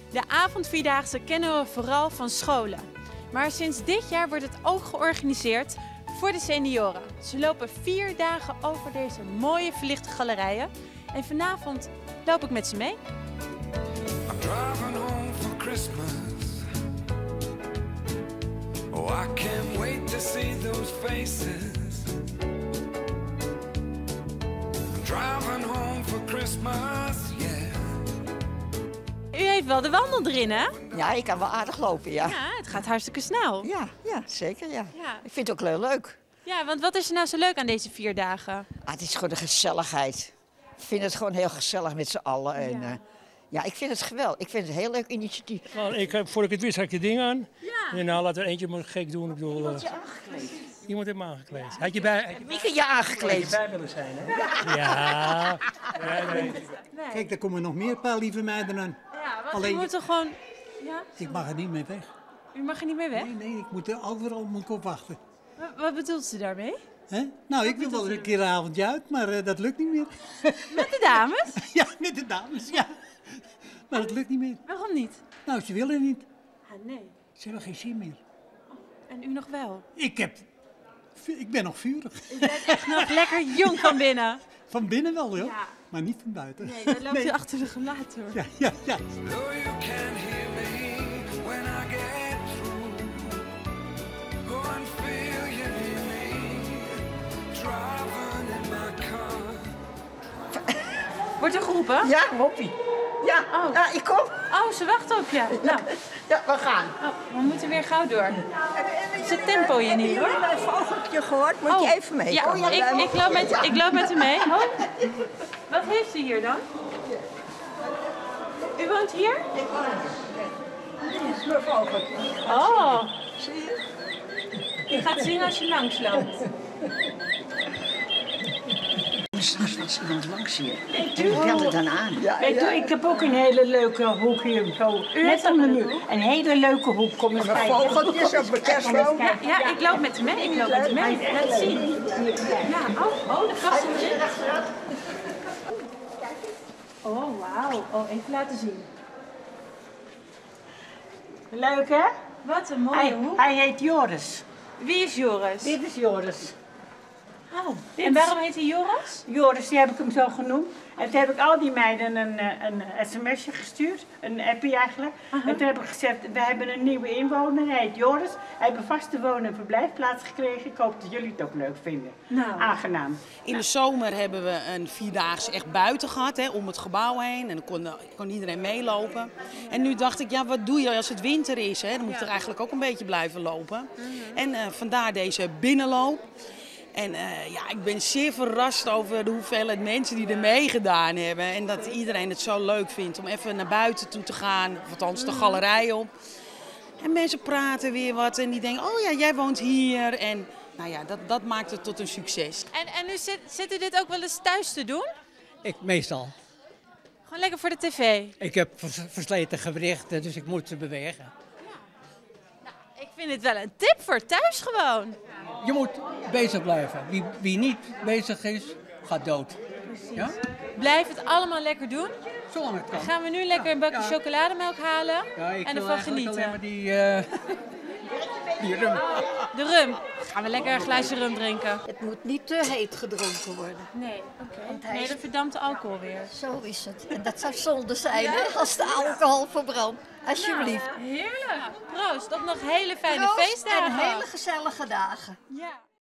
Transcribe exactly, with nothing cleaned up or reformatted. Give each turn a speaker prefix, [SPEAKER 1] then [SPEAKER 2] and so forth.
[SPEAKER 1] De avondvierdaagse kennen we vooral van scholen. Maar sinds dit jaar wordt het ook georganiseerd voor de senioren. Ze lopen vier dagen over deze mooie verlichte galerijen. En vanavond loop ik met ze mee.
[SPEAKER 2] I'm driving home for Christmas. Oh, I can't wait to see those faces. I'm driving home for Christmas, yeah.
[SPEAKER 1] U heeft wel de wandel erin, hè?
[SPEAKER 3] Ja, ik kan wel aardig lopen, ja.
[SPEAKER 1] Ja, het gaat hartstikke snel.
[SPEAKER 3] Ja, ja zeker, ja.
[SPEAKER 1] Ja.
[SPEAKER 3] Ik vind het ook heel leuk.
[SPEAKER 1] Ja, want wat is er nou zo leuk aan deze vier dagen?
[SPEAKER 3] Ah, het is gewoon de gezelligheid. Ik vind het gewoon heel gezellig met z'n allen. En,
[SPEAKER 1] Ja.
[SPEAKER 3] ja. ja, ik vind het geweldig. Ik vind het een heel leuk initiatief.
[SPEAKER 4] Nou, ik heb, voordat ik het wist, had ik de ding aan.
[SPEAKER 1] Ja.
[SPEAKER 4] En nou, laat er eentje maar gek doen. Ik bedoel, uh,
[SPEAKER 3] Je aangekleed.
[SPEAKER 4] iemand heeft me aangekleed. Had je bij, had je
[SPEAKER 3] Wie kan je
[SPEAKER 4] had je
[SPEAKER 3] aangekleed?
[SPEAKER 4] bij willen zijn, hè? Ja. Ja, nee.
[SPEAKER 5] Kijk, daar komen nog meer paar lieve meiden aan.
[SPEAKER 1] Ja, want
[SPEAKER 5] Alleen-
[SPEAKER 1] u moet toch gewoon... Ja?
[SPEAKER 5] Ik mag er niet mee weg.
[SPEAKER 1] U mag er niet mee weg?
[SPEAKER 5] Nee, nee, ik moet er overal op mijn kop wachten.
[SPEAKER 1] Wat, wat bedoelt u daarmee?
[SPEAKER 5] Hè? Nou, ik wil wel eens een keer een avondje uit, maar uh, dat lukt niet meer.
[SPEAKER 1] Met de dames?
[SPEAKER 5] Ja, met de dames, ja. Maar dat lukt niet meer.
[SPEAKER 1] Waarom niet?
[SPEAKER 5] Nou, ze willen niet.
[SPEAKER 1] Ah, nee.
[SPEAKER 5] Ze hebben geen zin meer.
[SPEAKER 1] En u nog wel?
[SPEAKER 5] Ik heb... Ik ben nog vurig.
[SPEAKER 1] U bent echt nog lekker jong van binnen.
[SPEAKER 5] Van binnen wel, joh.
[SPEAKER 1] Ja.
[SPEAKER 5] Maar niet van buiten.
[SPEAKER 1] Nee, dan loopt u achter de gelaten, hoor.
[SPEAKER 5] Ja, ja, ja.
[SPEAKER 2] Though you can't hear me when I get through. Go and feel you near me. Driving in my car.
[SPEAKER 1] Wordt er geroepen?
[SPEAKER 3] Ja, hoppie. Ja,
[SPEAKER 1] Oh.
[SPEAKER 3] ja, ik kom.
[SPEAKER 1] Oh, ze wachten op je. Nou,
[SPEAKER 3] Ja, we gaan.
[SPEAKER 1] oh, we moeten weer gauw door. Zet tempo in hier, hoor.
[SPEAKER 3] Heb je een vogeltje gehoord? Moet
[SPEAKER 1] Oh,
[SPEAKER 3] je even mee?
[SPEAKER 1] Ja,
[SPEAKER 3] Oh,
[SPEAKER 1] ik, ik, loop met, ik loop met u mee. Oh. Wat heeft u hier dan? U woont hier?
[SPEAKER 3] Dit is mijn vogeltje.
[SPEAKER 1] Oh,
[SPEAKER 3] Zie je?
[SPEAKER 1] je gaat zien als je langs loopt.
[SPEAKER 3] Straks was iemand langs hier. En bel het dan aan. Ja,
[SPEAKER 6] Weet u, ik heb ook een hele leuke hoek hier zo. Net om de muur. Een hele leuke hoek. Kom eens kijken.
[SPEAKER 3] vogeltjes op mijn kerstboom.
[SPEAKER 1] Ja, ja, ik loop met u mee. Ik loop met u mee. Laat zien. Ja, oh, oh, de kast is erin. Oh, wauw. Oh, even laten zien.
[SPEAKER 6] Leuk hè?
[SPEAKER 1] Wat een mooie
[SPEAKER 6] Hij,
[SPEAKER 1] hoek.
[SPEAKER 6] hij heet Joris.
[SPEAKER 1] Wie is Joris?
[SPEAKER 6] Dit is Joris.
[SPEAKER 1] Oh, en waarom heet hij Joris?
[SPEAKER 6] Joris, die heb ik hem zo genoemd. En toen heb ik al die meiden een, eh, een sms'je gestuurd, een appie eigenlijk. En toen heb ik gezegd, we hebben een nieuwe inwoner, hij heet Joris. Hij heeft een vaste woon- en verblijfplaats gekregen. Ik hoop dat jullie het ook leuk vinden.
[SPEAKER 1] Nou.
[SPEAKER 6] Aangenaam.
[SPEAKER 7] In de zomer hebben we een vierdaagse echt buiten gehad, hè, om het gebouw heen. En dan kon, kon iedereen meelopen. En nu dacht ik, ja, wat doe je als het winter is? Hè? Dan moet je er eigenlijk ook een beetje blijven lopen. En uh, vandaar deze binnenloop. En uh, ja, ik ben zeer verrast over de hoeveelheid mensen die er meegedaan hebben. En dat iedereen het zo leuk vindt om even naar buiten toe te gaan. Of althans de galerij op. En mensen praten weer wat en die denken, oh ja, jij woont hier. En nou ja, dat, dat maakt het tot een succes.
[SPEAKER 1] En, en u zit, zit u dit ook wel eens thuis te doen?
[SPEAKER 8] Ik meestal.
[SPEAKER 1] Gewoon lekker voor de tv?
[SPEAKER 8] Ik heb vers- versleten gewrichten, dus ik moet ze bewegen.
[SPEAKER 1] Ik vind het wel een tip voor thuis gewoon.
[SPEAKER 8] Je moet bezig blijven. Wie, wie niet bezig is, gaat dood. Ja?
[SPEAKER 1] Blijf het allemaal lekker doen.
[SPEAKER 8] Zolang het kan.
[SPEAKER 1] Gaan we nu lekker een bakje
[SPEAKER 8] Ja.
[SPEAKER 1] chocolademelk halen
[SPEAKER 8] Ja, ik
[SPEAKER 1] en
[SPEAKER 8] wil
[SPEAKER 1] ervan
[SPEAKER 8] eigenlijk
[SPEAKER 1] genieten.
[SPEAKER 8] alleen maar die, eh die rum.
[SPEAKER 1] De rum. Gaan we lekker een glaasje rum drinken?
[SPEAKER 9] Het moet niet te heet gedronken worden.
[SPEAKER 1] Nee, oké.
[SPEAKER 9] hij
[SPEAKER 1] Nee,
[SPEAKER 9] is-
[SPEAKER 1] dan verdampt de alcohol weer.
[SPEAKER 9] Zo is het. En dat zou zonde zijn hè, als de alcohol verbrandt. Alsjeblieft.
[SPEAKER 1] Heerlijk. Proost. Op nog hele fijne
[SPEAKER 9] Proost
[SPEAKER 1] feestdagen.
[SPEAKER 9] en hele gezellige dagen.
[SPEAKER 1] Ja.